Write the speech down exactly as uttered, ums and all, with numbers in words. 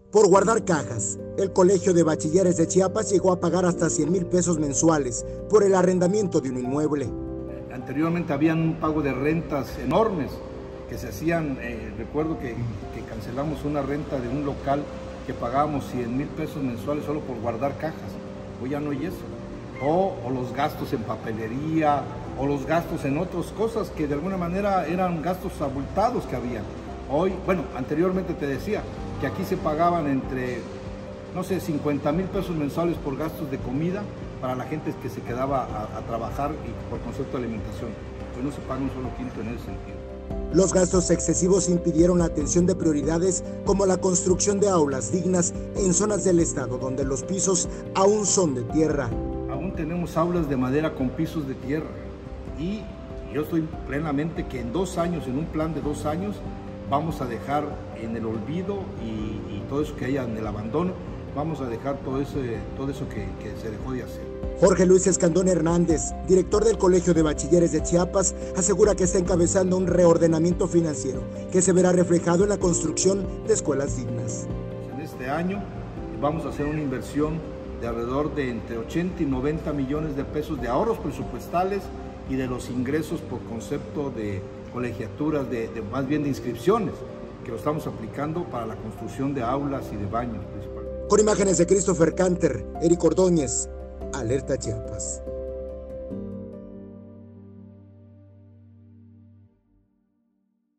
Por guardar cajas, el Colegio de Bachilleres de Chiapas llegó a pagar hasta cien mil pesos mensuales por el arrendamiento de un inmueble. Anteriormente habían un pago de rentas enormes que se hacían, eh, recuerdo que, que cancelamos una renta de un local que pagábamos cien mil pesos mensuales solo por guardar cajas. Hoy ya no hay eso. O, o los gastos en papelería, o los gastos en otras cosas que de alguna manera eran gastos abultados que había. Hoy, bueno, anteriormente te decía que aquí se pagaban entre, no sé, cincuenta mil pesos mensuales por gastos de comida para la gente que se quedaba a, a trabajar y por concepto de alimentación. Hoy no se paga un solo quinto en ese sentido. Los gastos excesivos impidieron la atención de prioridades como la construcción de aulas dignas en zonas del estado donde los pisos aún son de tierra. Aún tenemos aulas de madera con pisos de tierra y yo estoy plenamente que en dos años, en un plan de dos años, vamos a dejar en el olvido y, y todo eso que haya en el abandono, vamos a dejar todo, ese, todo eso que, que se dejó de hacer. Jorge Luis Escandón Hernández, director del Colegio de Bachilleres de Chiapas, asegura que está encabezando un reordenamiento financiero que se verá reflejado en la construcción de escuelas dignas. En este año vamos a hacer una inversión de alrededor de entre ochenta y noventa millones de pesos de ahorros presupuestales y de los ingresos por concepto de colegiaturas, de, de, más bien de inscripciones, que lo estamos aplicando para la construcción de aulas y de baños principalmente. Con imágenes de Christopher Canter, Eric Ordóñez, Alerta Chiapas.